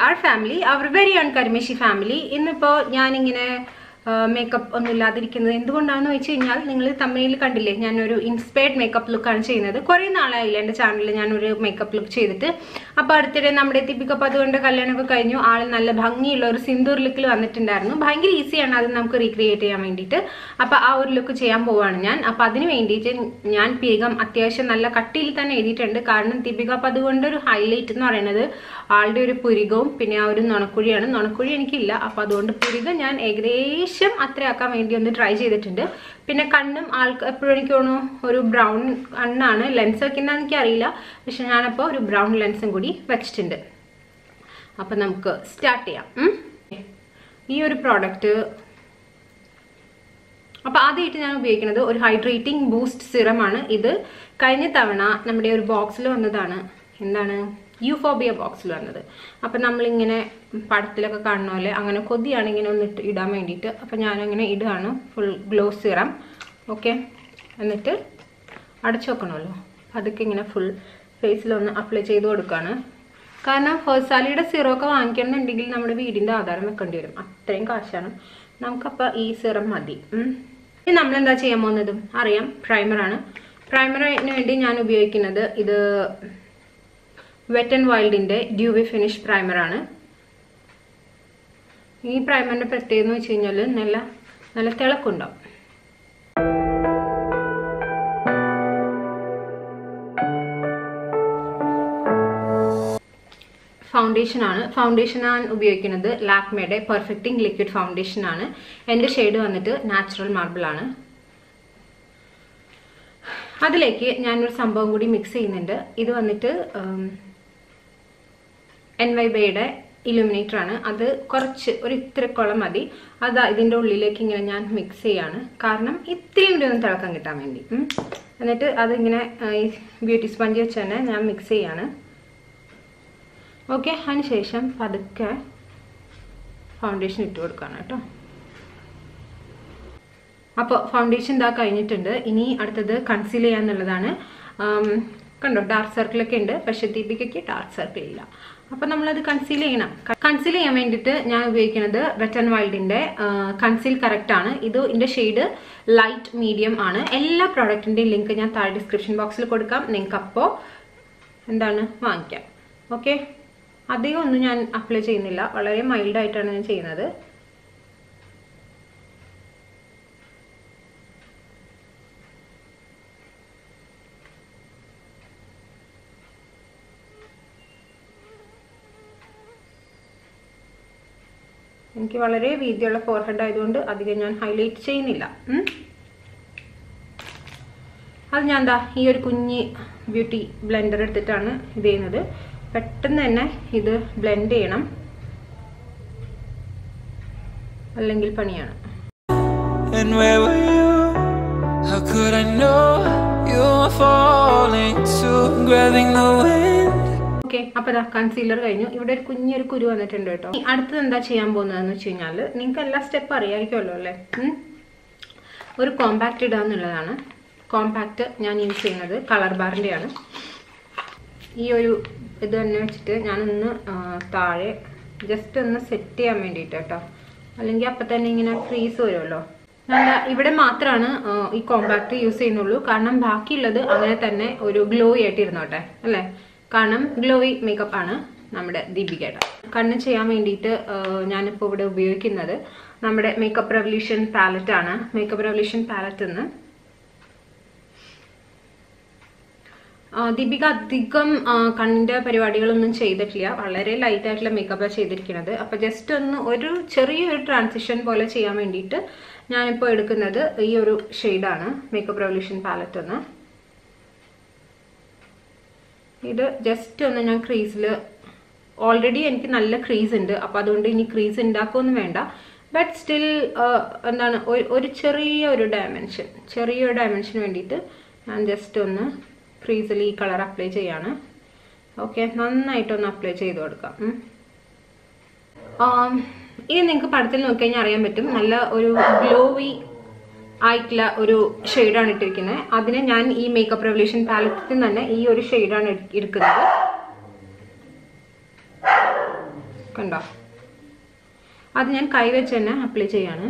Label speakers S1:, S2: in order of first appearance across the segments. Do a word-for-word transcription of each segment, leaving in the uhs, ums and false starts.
S1: our family, our very own Karimashi family. ഇന്നിപ്പോൾ ഞാനിങ്ങനെ makeup ഒന്നും ഇല്ലാതിരിക്കുന്നത് എന്തുകൊണ്ടാണെന്ന് വെച്ച് കഴിഞ്ഞാൽ നിങ്ങൾ തമിഴിൽ കണ്ടില്ലേ ഞാനൊരു ഇൻസ്പയർഡ് മേക്കപ്പ് ലുക്കാണ് ചെയ്യുന്നത്. കുറേ നാളായില്ല എൻ്റെ ചാനലിൽ ഞാനൊരു മേക്കപ്പ് ലുക്ക് ചെയ്തിട്ട്. അപ്പോൾ അടുത്തിടെ നമ്മുടെ ദീപിക പദുകോണിന്റെ കല്യാണമൊക്കെ കഴിഞ്ഞു. ആൾ നല്ല ഭംഗിയുള്ള ഒരു സിന്ദൂർ ലുക്കിൽ വന്നിട്ടുണ്ടായിരുന്നു. ഭയങ്കര ഈസിയാണ് അത് നമുക്ക് റീക്രിയേറ്റ് ചെയ്യാൻ വേണ്ടിയിട്ട്. അപ്പോൾ ആ ഒരു ലുക്ക് ചെയ്യാൻ പോവാണ് ഞാൻ. അപ്പോൾ അതിന് വേണ്ടിയിട്ട് ഞാൻ വേഗം അത്യാവശ്യം നല്ല കട്ടിയിൽ തന്നെ എഴുതിയിട്ടുണ്ട്. കാരണം ദീപിക പദുകോണിന്റെ ഒരു ഹൈലൈറ്റ് എന്ന് പറയുന്നത് ആളുടെ ഒരു പുരികവും പിന്നെ ആ ഒരു നുണക്കുഴിയാണ്. നുണക്കുഴി എനിക്കില്ല, അപ്പോൾ അതുകൊണ്ട് പുരികം ഞാൻ ഏകദേശം അത്രയാക്കാൻ വേണ്ടി ഒന്ന് ട്രൈ ചെയ്തിട്ടുണ്ട്. പിന്നെ കണ്ണും ആൾക്ക് എപ്പോഴും എനിക്ക് തോന്നുന്നു ഒരു ബ്രൗൺ കണ്ണാണ്. ലെൻസ് വെക്കുന്ന എനിക്കറിയില്ല, പക്ഷെ ഞാനപ്പോൾ ഒരു ബ്രൗൺ ലെൻസും കൂടി വെച്ചിട്ടുണ്ട്. അപ്പം നമുക്ക് സ്റ്റാർട്ട് ചെയ്യാം. ഈ ഒരു പ്രോഡക്റ്റ് അപ്പോൾ ആദ്യമായിട്ട് ഞാൻ ഉപയോഗിക്കുന്നത് ഒരു ഹൈഡ്രേറ്റിംഗ് ബൂസ്റ്റ് സിറമാണ്. ഇത് കഴിഞ്ഞ തവണ നമ്മുടെ ഒരു ബോക്സിൽ വന്നതാണ്. എന്താണ് യൂഫോബിയ ബോക്സിൽ വന്നത്. അപ്പം നമ്മളിങ്ങനെ പടത്തിലൊക്കെ കാണുന്ന പോലെ അങ്ങനെ കൊതിയാണ് ഇങ്ങനെ ഒന്ന് ഇടാൻ വേണ്ടിയിട്ട്. അപ്പം ഞാനങ്ങനെ ഇടുകയാണ് ഫുൾ ഗ്ലോ സിറം. ഓക്കെ, എന്നിട്ട് അടച്ചു വെക്കണമല്ലോ. അതൊക്കെ ഇങ്ങനെ ഫുൾ ഫേസിലൊന്ന് അപ്ലൈ ചെയ്ത് കൊടുക്കുകയാണ്. കാരണം ഹേഴ്സാലിയുടെ സിറമൊക്കെ വാങ്ങിക്കണമെന്നുണ്ടെങ്കിൽ നമ്മുടെ വീടിൻ്റെ ആധാരം വെക്കേണ്ടി വരും. അത്രയും കാശാണ്. നമുക്കപ്പോൾ ഈ സിറം മതി. ഇനി നമ്മളെന്താ ചെയ്യാൻ പോകുന്നതും അറിയാം. പ്രൈമറാണ്. പ്രൈമറിന് വേണ്ടി ഞാൻ ഉപയോഗിക്കുന്നത് ഇത് വെറ്റ് ആൻഡ് വൈൽഡിന്റെ ഡ്യൂവി ഫിനിഷ് പ്രൈമറാണ്. ഈ പ്രൈമറിന്റെ പ്രത്യേകത എന്ന് വെച്ച് കഴിഞ്ഞാൽ നല്ല നല്ല തിളക്കുണ്ടാവും. ഫൗണ്ടേഷൻ ആണ്. ഫൗണ്ടേഷൻ ആണ് ഉപയോഗിക്കുന്നത് ലാക്മേയുടെ പെർഫെക്റ്റിംഗ് ലിക്വിഡ് ഫൗണ്ടേഷൻ ആണ്. എൻ്റെ ഷെയ്ഡ് വന്നിട്ട് നാച്ചുറൽ മാർബിൾ ആണ്. അതിലേക്ക് ഞാനൊരു സംഭവം കൂടി മിക്സ് ചെയ്യുന്നുണ്ട്. ഇത് വന്നിട്ട് എൻ വൈ ബൈയുടെ ഇലുമിനേറ്റർ ആണ്. അത് കുറച്ച് ഒരു ഇത്രക്കോളം മതി. അത് ഇതിൻ്റെ ഉള്ളിലേക്ക് ഇങ്ങനെ ഞാൻ മിക്സ് ചെയ്യാണ്. കാരണം ഇത്രയും കൂടി ഒന്ന് തിളക്കം കിട്ടാൻ വേണ്ടി. എന്നിട്ട് അതിങ്ങനെ ഈ ബ്യൂട്ടി സ്പഞ്ച് വെച്ച് തന്നെ ഞാൻ മിക്സ് ചെയ്യാണ്. ഓക്കെ, അതിനുശേഷം പതുക്കെ ഫൗണ്ടേഷൻ ഇട്ട് കൊടുക്കുകയാണ് കേട്ടോ. അപ്പോൾ ഫൗണ്ടേഷൻ ഇതാ കഴിഞ്ഞിട്ടുണ്ട്. ഇനി അടുത്തത് കൺസീൽ ചെയ്യാന്നുള്ളതാണ്. കണ്ടോ, ഡാർക്ക് സർക്കിളൊക്കെ ഉണ്ട്, പക്ഷെ ദീപികയ്ക്ക് ഡാർക്ക് സർക്കിൾ ഇല്ല. അപ്പോൾ നമ്മളത് കൺസീൽ ചെയ്യണം. കൺസീൽ ചെയ്യാൻ വേണ്ടിയിട്ട് ഞാൻ ഉപയോഗിക്കുന്നത് വെറ്റ് ആൻഡ് വൈൽഡിന്റെ കൺസീൽ കറക്റ്റ് ആണ്. ഇത് ഇതിന്റെ ഷെയ്ഡ് ലൈറ്റ് മീഡിയം ആണ്. എല്ലാ പ്രോഡക്റ്റിന്റെയും ലിങ്ക് ഞാൻ താഴെ ഡിസ്ക്രിപ്ഷൻ ബോക്സിൽ കൊടുക്കാം. നിങ്ങൾക്ക് അപ്പോൾ എന്താണ് വാങ്ങിക്കാം. ഓക്കെ, അധികം ഒന്നും ഞാൻ അപ്ലൈ ചെയ്യുന്നില്ല. വളരെ മൈൽഡായിട്ടാണ് ഞാൻ ചെയ്യുന്നത്. എനിക്ക് വളരെ വീതിയുള്ള ഫോർഹെഡ് ആയതുകൊണ്ട് അധികം ഞാൻ ഹൈലൈറ്റ് ചെയ്യുന്നില്ല. അത് ഞാൻ എന്താ ഈ ഒരു കുഞ്ഞി ബ്യൂട്ടി ബ്ലെൻഡർ എടുത്തിട്ടാണ് ഇത് ചെയ്യുന്നത്. പെട്ടെന്ന് തന്നെ ഇത് ബ്ലെൻഡ് ചെയ്യണം, അല്ലെങ്കിൽ പണിയാണ്. ഓക്കെ, അപ്പോൾ ദാ കൺസീലർ കഴിഞ്ഞു. ഇവിടെ ഒരു കുഞ്ഞൊരു കുരു വന്നിട്ടുണ്ട് കേട്ടോ. അടുത്തത് എന്താ ചെയ്യാൻ പോകുന്നതെന്ന് വെച്ച് കഴിഞ്ഞാൽ നിങ്ങൾക്ക് എല്ലാ സ്റ്റെപ്പ് അറിയാമായിരിക്കുമല്ലോ അല്ലേ. ഒരു കോമ്പാക്റ്റ് ഇടുക എന്നുള്ളതാണ്. കോമ്പാക്റ്റ് ഞാൻ യൂസ് ചെയ്യുന്നത് കളർബാറിൻ്റെ ആണ്. ഈ ഒരു ഇത് തന്നെ വെച്ചിട്ട് ഞാനൊന്ന് താഴെ ജസ്റ്റ് ഒന്ന് സെറ്റ് ചെയ്യാൻ വേണ്ടിയിട്ട് കേട്ടോ. അല്ലെങ്കിൽ അപ്പം തന്നെ ഇങ്ങനെ ക്രീസ് വരുമല്ലോ. ഞാൻ ഇവിടെ മാത്രമാണ് ഈ കോമ്പാക്റ്റ് യൂസ് ചെയ്യുന്നുള്ളൂ. കാരണം ബാക്കിയുള്ളത് അങ്ങനെ തന്നെ ഒരു ഗ്ലോ ആയിട്ട് ഇരുന്നോട്ടെ അല്ലേ. കാരണം ഗ്ലോയി മേക്കപ്പ് ആണ് നമ്മുടെ ദീപികയുടെ. കണ്ണ് ചെയ്യാൻ വേണ്ടിയിട്ട് ഞാനിപ്പോൾ ഇവിടെ ഉപയോഗിക്കുന്നത് നമ്മുടെ മേക്കപ്പ് റെവല്യൂഷൻ പാലറ്റ് ആണ്. മേക്കപ്പ് റെവല്യൂഷൻ പാലറ്റ് എന്ന് ദീപിക അധികം കണ്ണിൻ്റെ പരിപാടികളൊന്നും ചെയ്തിട്ടില്ല. വളരെ ലൈറ്റ് ആയിട്ടുള്ള മേക്കപ്പാണ് ചെയ്തിരിക്കുന്നത്. അപ്പോൾ ജസ്റ്റ് ഒന്ന് ഒരു ചെറിയൊരു ട്രാൻസിഷൻ പോലെ ചെയ്യാൻ വേണ്ടിയിട്ട് ഞാനിപ്പോൾ എടുക്കുന്നത് ഈ ഒരു ഷെയ്ഡാണ് മേക്കപ്പ് റെവല്യൂഷൻ പാലറ്റ് എന്ന്. ഇത് ജസ്റ്റ് ഒന്ന് ഞാൻ ക്രീസിൽ ഓൾറെഡി എനിക്ക് നല്ല ക്രീസ് ഉണ്ട്. അപ്പോൾ അതുകൊണ്ട് ഇനി ക്രീസ് ഉണ്ടാക്കുമൊന്നും വേണ്ട. ബട്ട് സ്റ്റിൽ എന്താണ് ഒരു ചെറിയ ഒരു ഡയമെൻഷൻ ചെറിയൊരു ഡയമെൻഷന് വേണ്ടിയിട്ട് ഞാൻ ജസ്റ്റ് ഒന്ന് ക്രീസിൽ ഈ കളർ അപ്ലൈ ചെയ്യാണ്. ഓക്കെ, നന്നായിട്ടൊന്ന് അപ്ലൈ ചെയ്ത് കൊടുക്കാം. ഇനി നിങ്ങൾക്ക് പടത്തിൽ നോക്കിക്കഴിഞ്ഞാൽ അറിയാൻ പറ്റും നല്ല ഒരു ഗ്ലോവി ആയിട്ടുള്ള ഒരു ഷെയ്ഡാണ് ഇട്ടിരിക്കുന്നത്. അതിന് ഞാൻ ഈ മേക്കപ്പ് റെവല്യൂഷൻ പാലറ്റിൽ തന്നെ ഈ ഒരു ഷെയ്ഡാണ് എടുക്കുന്നത്. കണ്ടോ? അത് ഞാൻ കൈ വെച്ച് തന്നെ അപ്ലൈ ചെയ്യാണ്.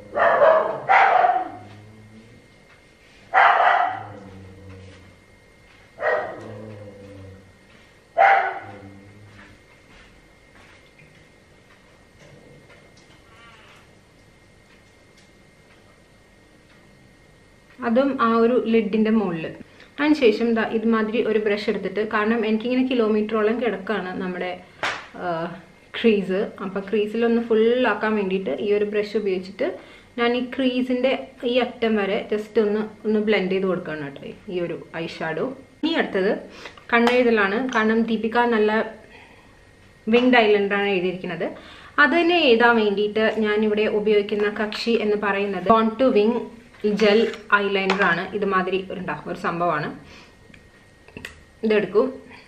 S1: അതും ആ ഒരു ലിഡിന്റെ മുകളിൽ. അതിനുശേഷം ദാ ഇതുമാതിരി ഒരു ബ്രഷ് എടുത്തിട്ട്, കാരണം എനിക്കിങ്ങനെ കിലോമീറ്ററോളം കിടക്കാണ് നമ്മുടെ ക്രീസ്. അപ്പം ക്രീസിലൊന്ന് ഫുള്ളാക്കാൻ വേണ്ടിയിട്ട് ഈ ഒരു ബ്രഷ് ഉപയോഗിച്ചിട്ട് ഞാൻ ഈ ക്രീസിന്റെ ഈ അറ്റം വരെ ജസ്റ്റ് ഒന്ന് ഒന്ന് ബ്ലെൻഡ് ചെയ്ത് കൊടുക്കുകയാണ് കേട്ടോ ഈ ഒരു ഐ ഷാഡോ. ഇനി അടുത്തത് കണ്ണെഴുതലാണ്. കാരണം ദീപിക നല്ല വിങ്ഡ് ഐലൈനറാണ് എഴുതിയിരിക്കുന്നത്. അതിനെ എഴുതാൻ വേണ്ടിയിട്ട് ഞാനിവിടെ ഉപയോഗിക്കുന്ന കക്ഷി എന്ന് പറയുന്നത് born to wing gel eyeliner ആണ്. ഇതുമാതിരി ഉണ്ടാ ഒരു സംഭവമാണ്. ഇതെടുക്കും.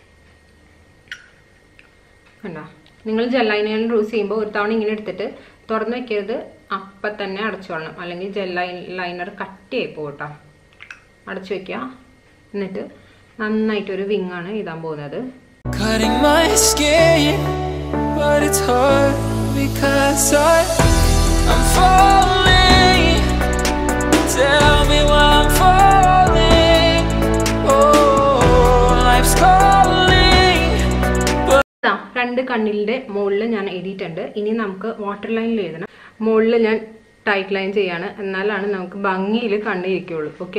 S1: കണ്ടോ? നിങ്ങൾ ജെൽ ഐലൈനർ യൂസ് ചെയ്യുമ്പോൾ ഒരു തവണ ഇങ്ങനെ എടുത്തിട്ട് തുറന്നു വെക്കരുത്, അപ്പം തന്നെ അടച്ചോളണം, അല്ലെങ്കിൽ ജെൽ ലൈനർ കട്ടിയായി പോകട്ടോ. അടച്ചു വെക്കുക. എന്നിട്ട് നന്നായിട്ടൊരു വിങ് ആണ് എഴുതാൻ പോകുന്നത്. Tell me why I'm falling. Oh, life's calling. രണ്ട് കണ്ണിന്റെ മുകളിൽ ഞാൻ എഴുതിയിട്ടുണ്ട്. ഇനി നമുക്ക് വാട്ടർ ലൈനിൽ എഴുതണം. മുകളിൽ ഞാൻ ടൈറ്റ് ലൈൻ ചെയ്യാണ്, എന്നാലാണ് നമുക്ക് ഭംഗിയിൽ കണ്ണിരിക്കുള്ളൂ. ഓക്കെ,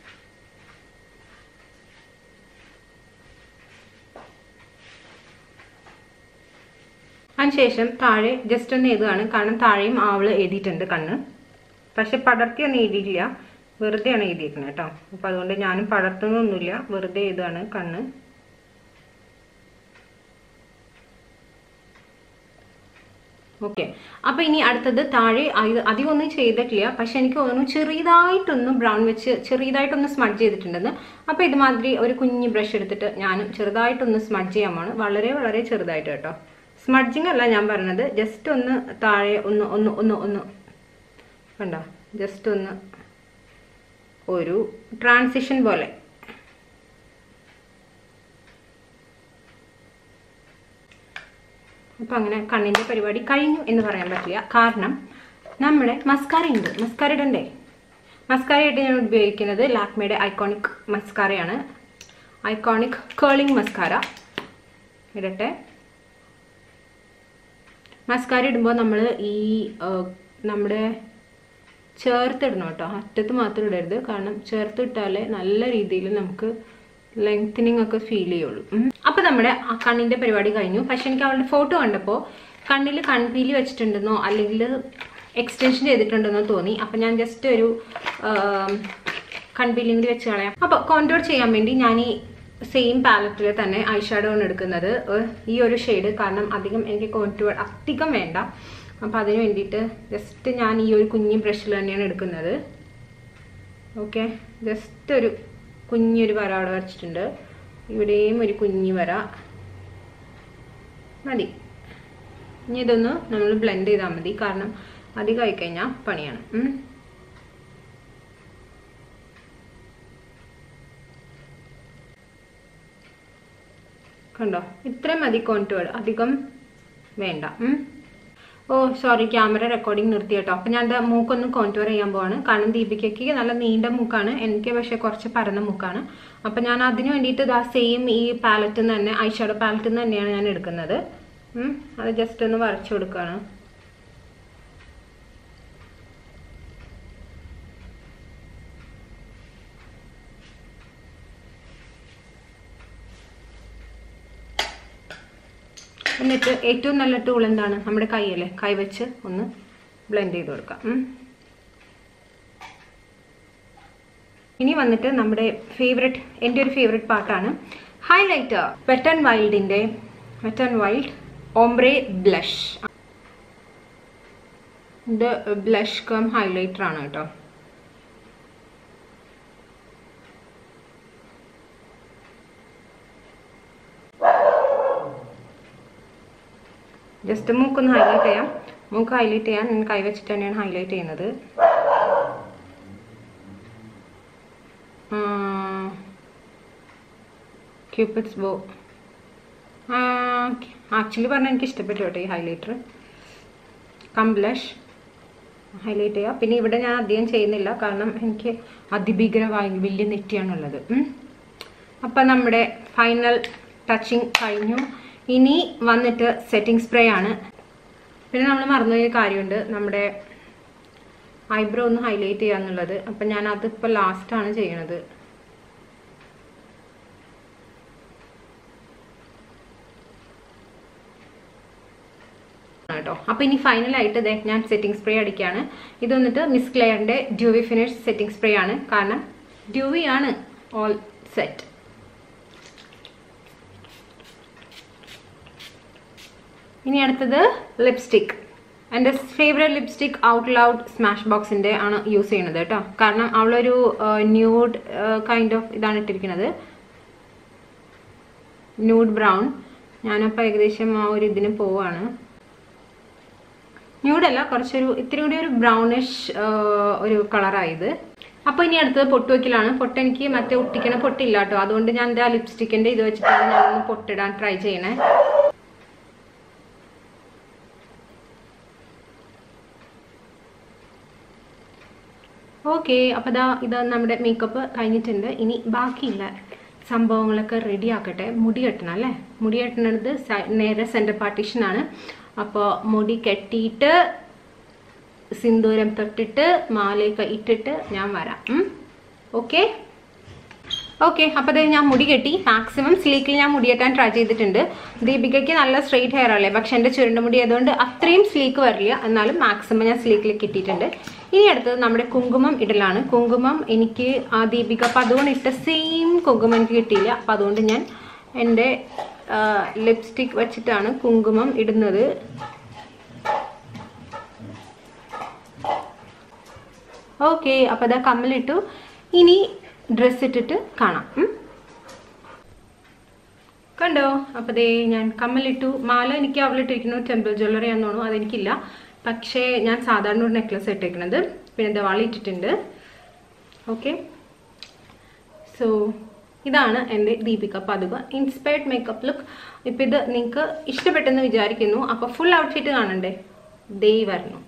S1: അതിനുശേഷം താഴെ ജസ്റ്റ് ഒന്ന് എഴുതുകയാണ്. കാരണം താഴെയും ആവള് എഴുതിയിട്ടുണ്ട് കണ്ണ്. പക്ഷെ പടർത്തിയൊന്നും എഴുതിയില്ല, വെറുതെയാണ് എഴുതിയിരിക്കുന്നത് കേട്ടോ. അപ്പം അതുകൊണ്ട് ഞാനും പടർത്തുന്നൊന്നുമില്ല, വെറുതെ എഴുതാണ് കണ്ണ്. ഓക്കെ, അപ്പം ഇനി അടുത്തത് താഴെ അധികം ഒന്നും ചെയ്തിട്ടില്ല, പക്ഷെ എനിക്ക് തോന്നുന്നു ചെറിയതായിട്ടൊന്ന് ബ്രൗൺ വെച്ച് ചെറിയതായിട്ടൊന്ന് സ്മഡ്ജ് ചെയ്തിട്ടുണ്ടെന്ന്. അപ്പം ഇതുമാതിരി ഒരു കുഞ്ഞ് ബ്രഷ് എടുത്തിട്ട് ഞാനും ചെറുതായിട്ടൊന്ന് സ്മഡ്ജ് ചെയ്യാൻ പോണ്. വളരെ വളരെ ചെറുതായിട്ട് കേട്ടോ. സ്മഡ്ജിങ് അല്ല ഞാൻ പറഞ്ഞത്, ജസ്റ്റ് ഒന്ന് താഴെ ഒന്ന് ഒന്ന് ഒന്ന് ഒന്ന് കണ്ടോ, ജസ്റ്റ് ഒന്ന് ഒരു ട്രാൻസിഷൻ പോലെ. അപ്പം അങ്ങനെ കണ്ണിൻ്റെ പരിപാടി കഴിഞ്ഞു എന്ന് പറയാൻ പറ്റില്ല, കാരണം നമ്മുടെ മസ്കാര ഉണ്ട്. മസ്കാര ഇടണ്ടേ? മസ്കാര ആയിട്ട് ഞാൻ ഉപയോഗിക്കുന്നത് ലാക്മയുടെ ഐക്കോണിക് മസ്കാരയാണ്. ഐക്കോണിക് കേളിംഗ് മസ്കാര ഇടട്ടെ. മസ്കാര ഇടുമ്പോൾ നമ്മൾ ഈ നമ്മുടെ ചേർത്തിടണം കേട്ടോ, അറ്റത്ത് മാത്രം ഇടരുത്. കാരണം ചേർത്തിട്ടാലേ നല്ല രീതിയിൽ നമുക്ക് ലെങ്തനിങ് ഒക്കെ ഫീൽ ചെയ്യുള്ളൂ. അപ്പം നമ്മുടെ കണ്ണിൻ്റെ പരിപാടി കഴിഞ്ഞു. പക്ഷെ എനിക്ക് അവളുടെ ഫോട്ടോ കണ്ടപ്പോൾ കണ്ണിൽ കൺപീലി വെച്ചിട്ടുണ്ടെന്നോ അല്ലെങ്കിൽ എക്സ്റ്റൻഷൻ ചെയ്തിട്ടുണ്ടെന്നോ തോന്നി. അപ്പം ഞാൻ ജസ്റ്റ് ഒരു കൺപീലിയും കൂടി വെച്ച് കളയാം. അപ്പോൾ കോൺടൂർ ചെയ്യാൻ വേണ്ടി ഞാൻ ഈ സെയിം പാലറ്റിൽ തന്നെ ഐ ഷാഡോ ആണ് എടുക്കുന്നത്, ഈ ഒരു ഷെയ്ഡ്. കാരണം അധികം എനിക്ക് കോൺടൂർ അധികം വേണ്ട. അപ്പം അതിന് വേണ്ടിയിട്ട് ജസ്റ്റ് ഞാൻ ഈ ഒരു കുഞ്ഞി ബ്രഷിൽ തന്നെയാണ് എടുക്കുന്നത്. ഓക്കെ, ജസ്റ്റ് ഒരു കുഞ്ഞൊരു വര അവിടെ വരച്ചിട്ടുണ്ട്. ഇവിടെയും ഒരു കുഞ്ഞി വര മതി. ഇനി ഇതൊന്ന് നമ്മൾ ബ്ലെൻഡ് ചെയ്താൽ മതി, കാരണം അധികം ആയിക്കഴിഞ്ഞാൽ പണിയാണ്. കണ്ടോ? ഇത്രയും മതി കോൺടൂർ, അധികം വേണ്ട. ഓ സോറി, ക്യാമറ റെക്കോർഡിങ് നിർത്തി കേട്ടോ. അപ്പം ഞാൻ എൻ്റെ മൂക്കൊന്ന് കോൺടൂർ ചെയ്യാൻ പോവാണ്. കാരണം ദീപികയ്ക്ക് നല്ല നീണ്ട മൂക്കാണ്, എനിക്ക് പക്ഷേ കുറച്ച് പരന്ന മൂക്കാണ്. അപ്പം ഞാൻ അതിന് വേണ്ടിയിട്ട് ഇതാ സെയിം ഈ പാലറ്റിൽ നിന്ന് തന്നെ ഐ ഷാഡോ പാലറ്റിൽ നിന്ന് തന്നെയാണ് ഞാൻ എടുക്കുന്നത്. അത് ജസ്റ്റ് ഒന്ന് വരച്ചു കൊടുക്കുകയാണ്. എന്നിട്ട് ഏറ്റവും നല്ല ടൂൾ എന്താണ്? നമ്മുടെ കൈയല്ലേ, കൈ വെച്ച് ഒന്ന് ബ്ലെൻഡ് ചെയ്ത് കൊടുക്കാം. ഇനി വന്നിട്ട് നമ്മുടെ ഫേവറേറ്റ്, എൻ്റെ ഒരു ഫേവറേറ്റ് പാർട്ടാണ് ഹൈലൈറ്റർ. വെറ്റ് ആൻഡ് വൈൽഡിൻ്റെ wet and wild ombre blush. ഇത് ബ്ലഷ് കം ഹൈലൈറ്റർ ആണ് കേട്ടോ. ജസ്റ്റ് മൂക്കൊന്ന് ഹൈലൈറ്റ് ചെയ്യാം. മൂക്ക് ഹൈലൈറ്റ് ചെയ്യാൻ ഞാൻ കൈ വെച്ചിട്ട് തന്നെയാണ് ഹൈലൈറ്റ് ചെയ്യുന്നത്. ക്യൂപ്പിഡ്സ് ബോ ആക്ച്വലി പറഞ്ഞാൽ എനിക്ക് ഇഷ്ടപ്പെട്ടു കേട്ടോ ഈ ഹൈലൈറ്റർ. കം ബ്ലഷ് ഹൈലൈറ്റ് ചെയ്യുക. പിന്നെ ഇവിടെ ഞാൻ അധികം ചെയ്യുന്നില്ല, കാരണം എനിക്ക് അതിഭീകരമായി വലിയ നെറ്റിയാണുള്ളത്. അപ്പം നമ്മുടെ ഫൈനൽ ടച്ചിങ് കഴിഞ്ഞു. ഇനി വന്നിട്ട് സെറ്റിംഗ് സ്പ്രേ ആണ്. പിന്നെ നമ്മൾ മറന്നുപോയ കാര്യമുണ്ട്, നമ്മുടെ ഐബ്രോ ഒന്ന് ഹൈലൈറ്റ് ചെയ്യുക എന്നുള്ളത്. അപ്പം ഞാൻ അതിപ്പോൾ ലാസ്റ്റാണ് ചെയ്യണത്. കേട്ടോ. അപ്പോൾ ഇനി ഫൈനലായിട്ട് ഇതേ ഞാൻ സെറ്റിംഗ് സ്പ്രേ അടിക്കുകയാണ്. ഇത് വന്നിട്ട് മിസ് ക്ലെയറിൻ്റെ ഡ്യൂവി ഫിനിഷ് സെറ്റിംഗ് സ്പ്രേ ആണ്, കാരണം ഡ്യൂവി ആണ് ഓൾ സെറ്റ്. ഇനി അടുത്തത് ലിപ്സ്റ്റിക്. എൻ്റെ favourite lipstick out loud smash ബോക്സിൻ്റെ ആണ് യൂസ് ചെയ്യുന്നത് കേട്ടോ, കാരണം അവളൊരു ന്യൂഡ് കൈൻഡ് ഓഫ് ഇതാണ് ഇട്ടിരിക്കുന്നത്, ന്യൂഡ് ബ്രൗൺ. ഞാനപ്പോൾ ഏകദേശം ആ ഒരു ഇതിന് പോവാണ്. ന്യൂഡല്ല, കുറച്ചൊരു ഇത്തിരി കൂടി ഒരു ബ്രൗണിഷ് ഒരു കളറായത്. അപ്പോൾ ഇനി അടുത്തത് പൊട്ട് വയ്ക്കലാണ്. പൊട്ട് എനിക്ക് മറ്റേ ഒട്ടിക്കണ പൊട്ടില്ല കേട്ടോ, അതുകൊണ്ട് ഞാൻ എൻ്റെ ആ ലിപ്സ്റ്റിക്കിൻ്റെ ഇത് വെച്ചിട്ടാണ് ഞാനൊന്ന് പൊട്ടിടാൻ ട്രൈ ചെയ്യണേ. ഓക്കെ, അപ്പോൾ ഇതാ ഇത് നമ്മുടെ മേക്കപ്പ് കഴിഞ്ഞിട്ടുണ്ട്. ഇനി ബാക്കിയുള്ള സംഭവങ്ങളൊക്കെ റെഡി ആക്കട്ടെ. മുടി കെട്ടണം അല്ലേ? മുടി കെട്ടണത് നേരെ സെൻറ്റർ പാർട്ടീഷനാണ്. അപ്പോൾ മുടി കെട്ടിയിട്ട് സിന്ദൂരം തൊട്ടിട്ട് മാലയൊക്കെ ഇട്ടിട്ട് ഞാൻ വരാം. ഓക്കെ ഓക്കെ അപ്പോൾ അതായത് ഞാൻ മുടി കെട്ടി. മാക്സിമം സ്ലീക്കിൽ ഞാൻ മുടി കെട്ടാൻ ട്രൈ ചെയ്തിട്ടുണ്ട്. ദീപികയ്ക്ക് നല്ല സ്ട്രെയിറ്റ് ഹെയർ അല്ലേ, പക്ഷെ എൻ്റെ ചുരുണ്ട മുടി ആയതുകൊണ്ട് അത്രയും സ്ലീക്ക് വരില്ല, എന്നാലും മാക്സിമം ഞാൻ സ്ലീക്കിൽ കിട്ടിയിട്ടുണ്ട്. ഇനി അടുത്തത് നമ്മുടെ കുങ്കുമം ഇടലാണ്. കുങ്കുമം എനിക്ക് ആ ദീപിക പതുവൺ ഇട്ട സെയിം കുങ്കുമം എനിക്ക് കിട്ടിയില്ല. അപ്പം അതുകൊണ്ട് ഞാൻ എൻ്റെ ലിപ്സ്റ്റിക് വെച്ചിട്ടാണ് കുങ്കുമം ഇടുന്നത്. ഓക്കെ അപ്പോൾ അതാ കമ്മലിട്ടു. ഇനി ഡ്രസ്സ് ഇട്ടിട്ട് കാണാം. കണ്ടോ? അപ്പോൾ ദേ ഞാൻ കമ്മലിട്ടു. മാല എനിക്ക് അവളിട്ടിരിക്കുന്നു ടെമ്പിൾ ജ്വല്ലറി ആണെന്ന് തോന്നുന്നു, അതെനിക്കില്ല. പക്ഷേ ഞാൻ സാധാരണ ഒരു നെക്ലസ് ഇട്ടിരിക്കുന്നത്. പിന്നെ എന്താ വള ഇട്ടിട്ടുണ്ട്. ഓക്കെ, സോ ഇതാണ് എൻ്റെ Deepika Padukone inspired makeup look. ഇപ്പം ഇത് നിങ്ങൾക്ക് ഇഷ്ടപ്പെട്ടെന്ന് വിചാരിക്കുന്നു. അപ്പോൾ ഫുൾ ഔട്ട്ഫിറ്റ് കാണണ്ടേ? ദേ വരണം.